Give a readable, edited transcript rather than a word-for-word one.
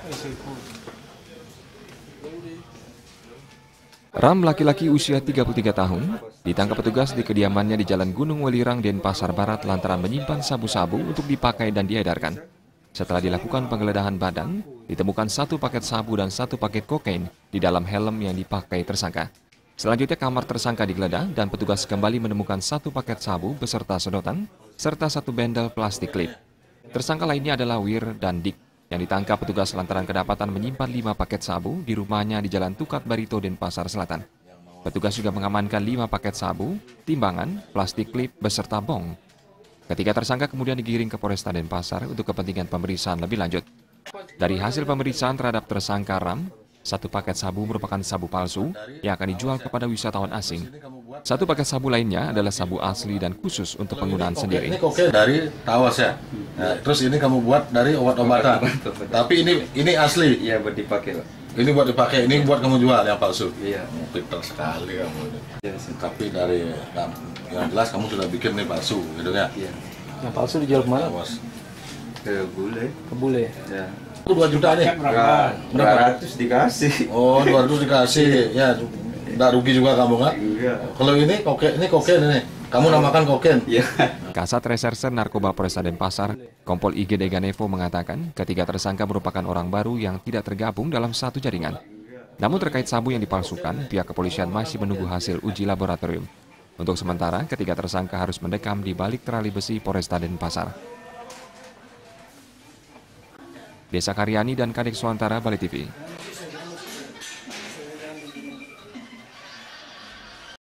Ram, laki-laki usia 33 tahun, ditangkap petugas di kediamannya di Jalan Gunung Welirang, Denpasar Barat lantaran menyimpan sabu-sabu untuk dipakai dan diedarkan. Setelah dilakukan penggeledahan badan, ditemukan 1 paket sabu dan 1 paket kokain di dalam helm yang dipakai tersangka. Selanjutnya kamar tersangka digeledah dan petugas kembali menemukan 1 paket sabu beserta sedotan, serta 1 bendel plastik klip. Tersangka lainnya adalah Wir dan Dik, yang ditangkap petugas lantaran kedapatan menyimpan 5 paket sabu di rumahnya di Jalan Tukat Barito, Denpasar Selatan. Petugas juga mengamankan 5 paket sabu, timbangan, plastik klip, beserta bong. Ketiga tersangka kemudian digiring ke Polresta Denpasar untuk kepentingan pemeriksaan lebih lanjut. Dari hasil pemeriksaan terhadap tersangka Ram, 1 paket sabu merupakan sabu palsu yang akan dijual kepada wisatawan asing. 1 paket sabu lainnya adalah sabu asli dan khusus untuk penggunaan sendiri. Ini kokain dari tawas ya. Nah, terus ini kamu buat dari obat-obatan. Tapi ini asli. Iya, buat dipakai, Pak. Ini buat dipakai, ini buat kamu jual yang palsu. Iya. Pintar sekali kamu. Iya, sih. Tapi dari yang jelas kamu sudah bikin nih palsu, gitu ya. Iya. Yang palsu dijual kemana? Tawas. Ke bule. Ke bule. Ya. Itu 2 juta nih. Berapa? 200 dikasih. Oh, 200 dikasih. Ya, nggak rugi juga kamu kan? Iya. Kalau ini kokain ini. Kamu namakan kokain. Iya. Kasat Reserse Narkoba Polresta Denpasar, Kompol IG Deganevo mengatakan ketiga tersangka merupakan orang baru yang tidak tergabung dalam satu jaringan. Namun terkait sabu yang dipalsukan, pihak kepolisian masih menunggu hasil uji laboratorium. Untuk sementara, ketiga tersangka harus mendekam di balik terali besi Polresta Denpasar. Desa Karyani dan Kadek Suantara, Bali TV.